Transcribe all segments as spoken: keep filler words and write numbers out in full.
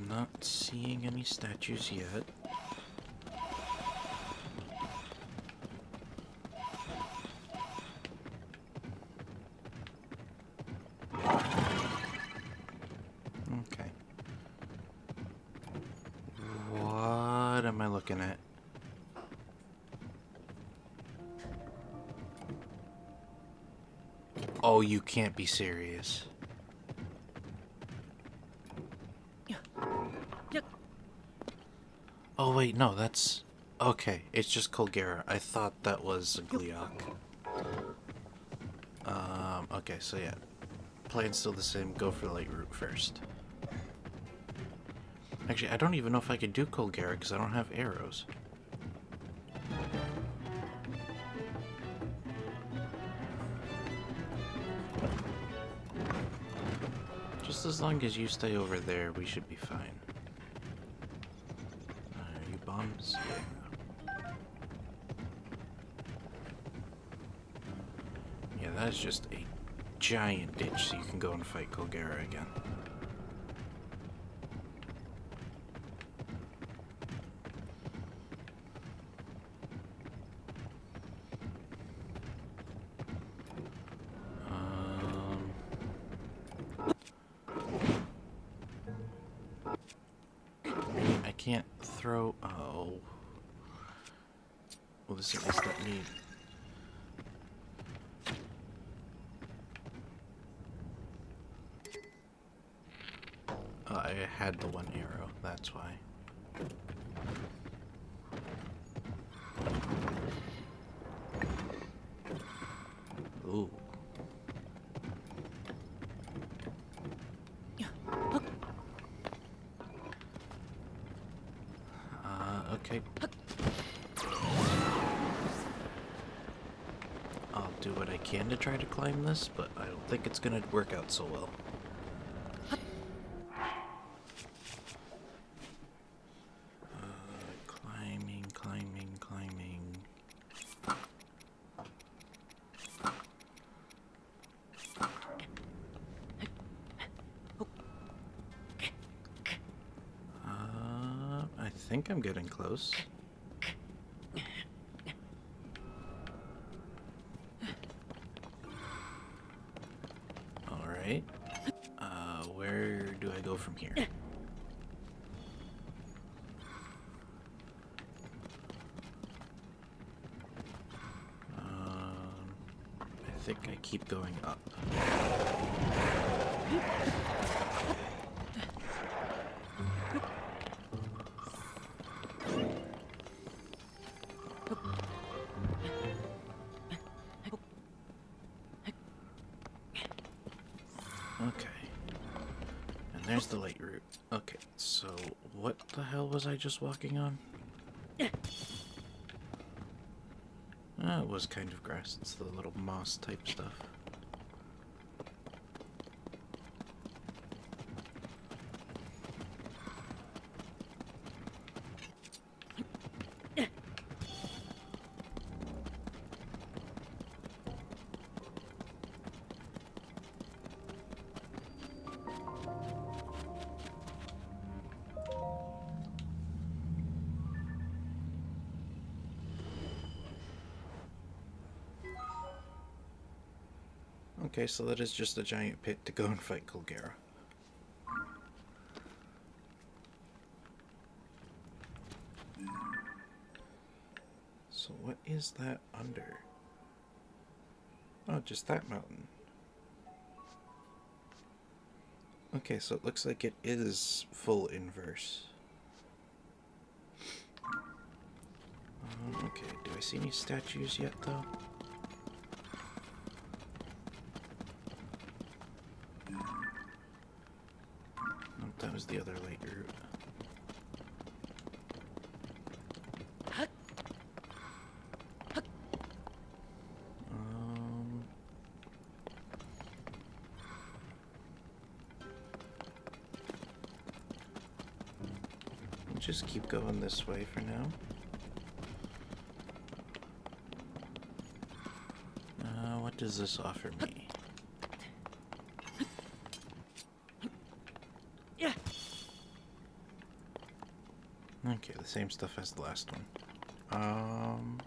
Not seeing any statues yet. Okay. What am I looking at? Oh, you can't be serious. Oh wait, no, that's... Okay, it's just Colgera. I thought that was a Gleeok. Um, okay, so yeah. Plan's still the same. Go for the light route first. Actually, I don't even know if I could do Colgera because I don't have arrows. Just as long as you stay over there, we should be fine. Are you bombs? Yeah. Yeah, that is just a giant ditch, so you can go and fight Colgera again. Can't throw. Oh. Well, this at least let me. Uh, I had the one arrow, that's why. Ooh. Okay. I'll do what I can to try to climb this, but I don't think it's gonna work out so well. Uh, climbing, climbing, climbing. Uh, I think I'm getting close. Alright. Uh, where do I go from here? Um, I think I keep going up. Okay. And there's the light route. Okay, so what the hell was I just walking on? Ah, it was kind of grass. It's the little moss type stuff. Okay, so that is just a giant pit to go and fight Colgera. So what is that under? Oh, just that mountain. Okay, so it looks like it is full inverse. Um, okay, do I see any statues yet, though? Nope, that was the other light route. Um... We'll just keep going this way for now. Uh, what does this offer me? Okay, the same stuff as the last one. Um...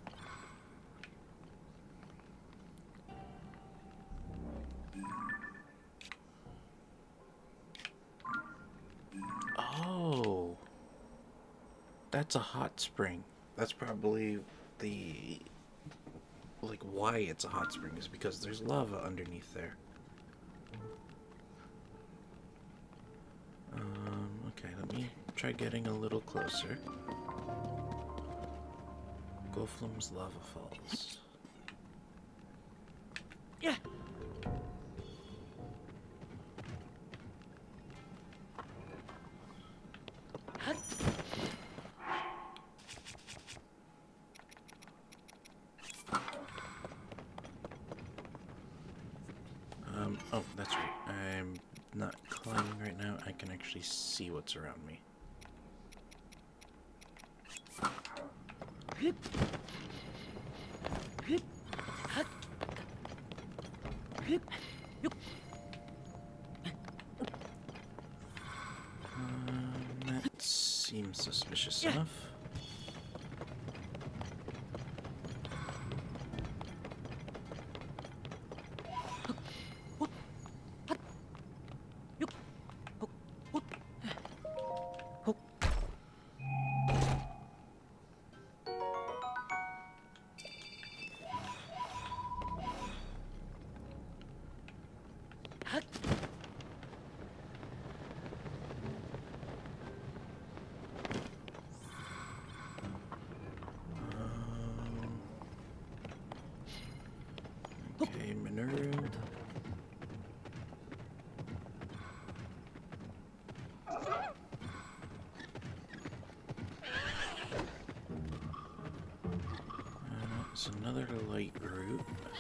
Oh! That's a hot spring. That's probably the... like, why it's a hot spring is because there's lava underneath there. Um, okay, let me try getting a little closer. Goflem's Lava Falls. Yeah. Um, oh, that's right. I'm not climbing right now. I can actually see what's around me. Um, that seems suspicious enough. Okay, Minoru. Uh, it's another light route.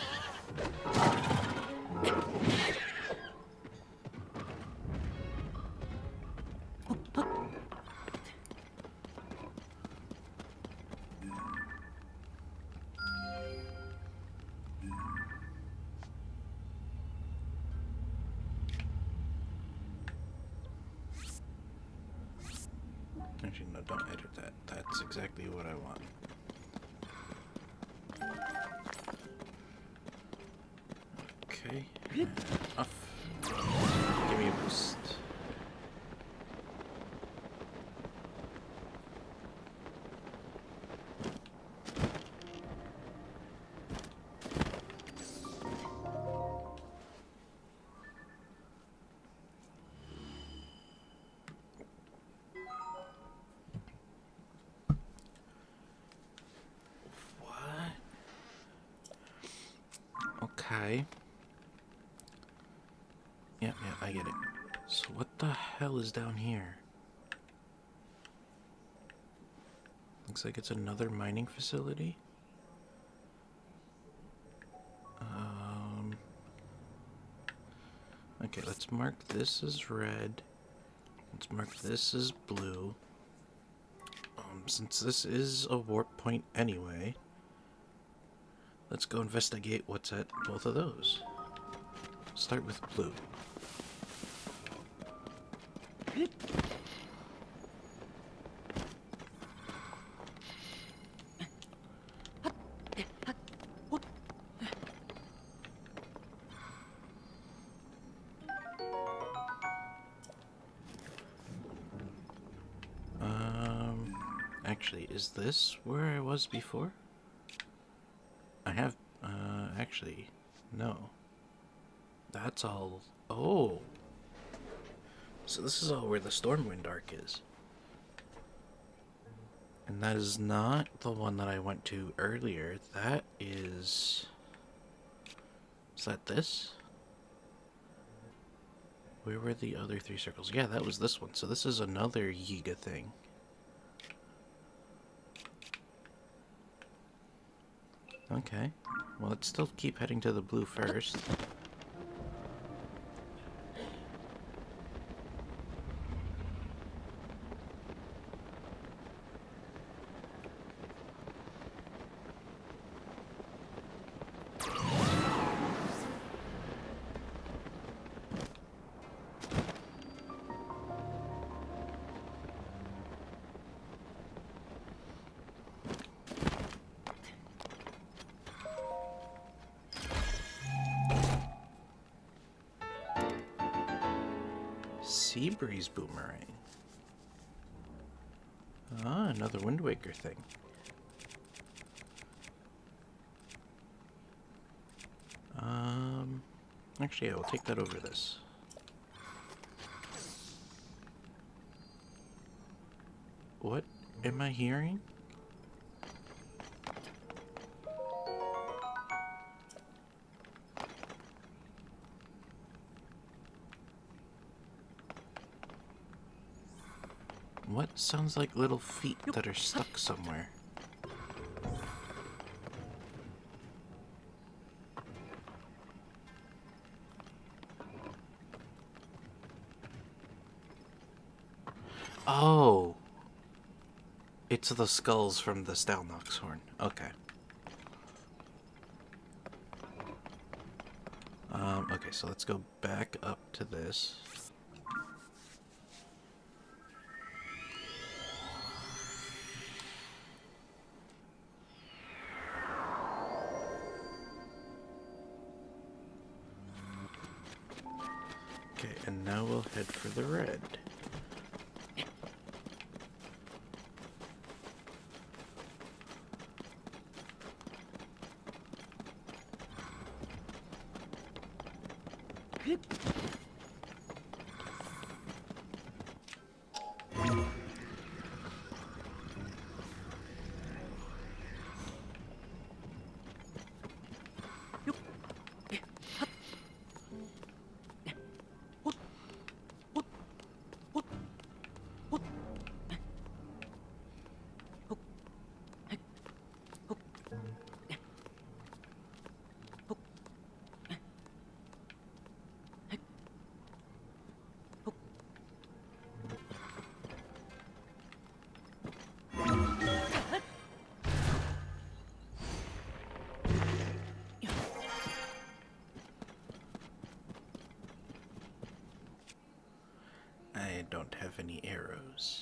Actually, no, don't edit that. That's exactly what I want. Okay, and off. Give me a boost. Okay. Yeah, yeah, I get it. So what the hell is down here? Looks like it's another mining facility. Um. Okay, let's mark this as red. Let's mark this as blue. Um, since this is a warp point anyway, let's go investigate what's at both of those. Start with blue. Um, actually, is this where I was before? I have, uh, actually, no. That's all. Oh. So this is all where the Stormwind Arc is. And that is not the one that I went to earlier. That is... Is that this? Where were the other three circles? Yeah, that was this one. So this is another Yiga thing. Okay. Well, let's still keep heading to the blue first. Sea Breeze Boomerang. Ah, another Wind Waker thing. Um, actually, I will take that over this. What am I hearing? What sounds like little feet that are stuck somewhere? Oh! It's the skulls from the Stalnox horn. Okay. Um, okay, so let's go back up to this. Okay, and now we'll head for the red. I don't have any arrows.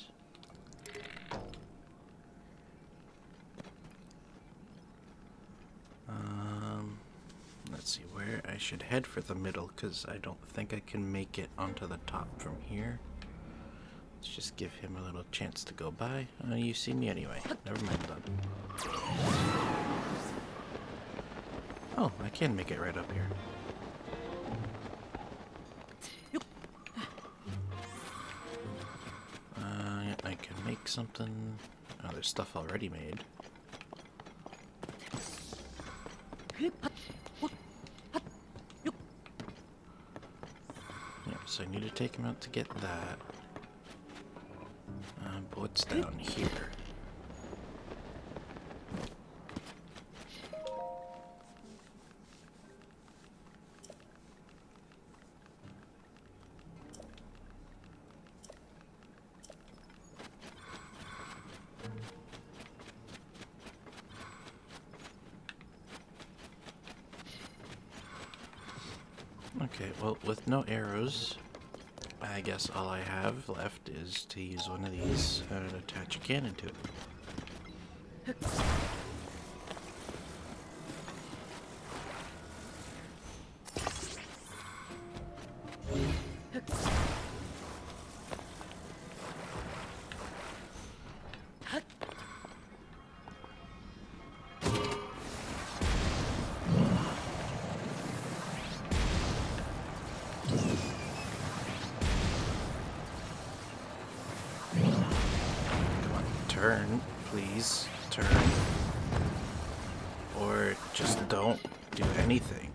Um, let's see where I should head for the middle, because I don't think I can make it onto the top from here. Let's just give him a little chance to go by. Uh, you see me anyway. Never mind then. Oh, I can make it right up here. Uh, I can make something. Oh, there's stuff already made. Yep, so I need to take him out to get that. Uh, but what's down here? Okay, well, with no arrows, I guess all I have left is to use one of these and attach a cannon to it. Turn, please, turn. Or just don't do anything.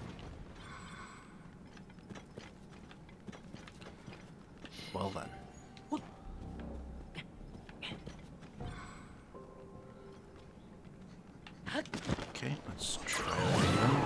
Well then. Okay, let's try that again.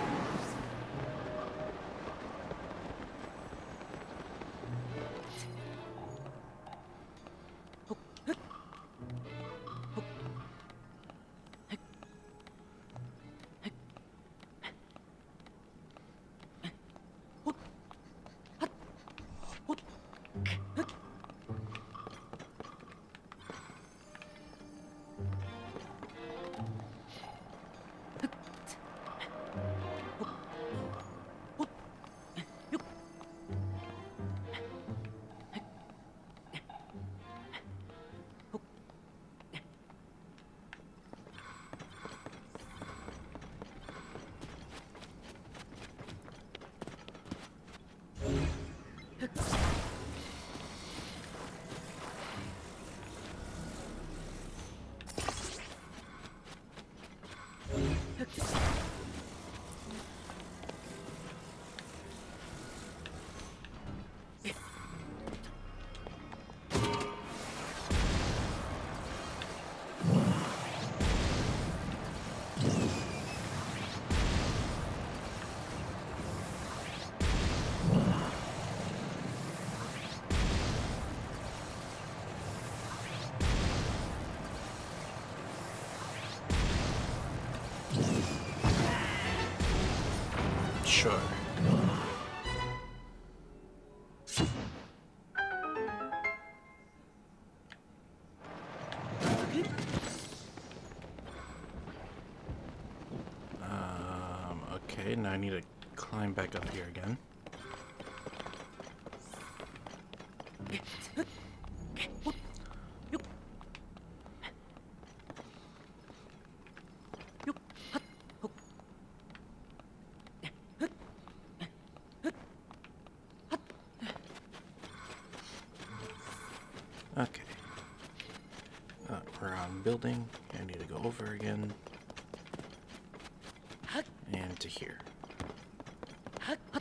Sure. Um, okay, now I need to climb back up here again. Okay. Uh, we're on building. I need to go over again. And to here.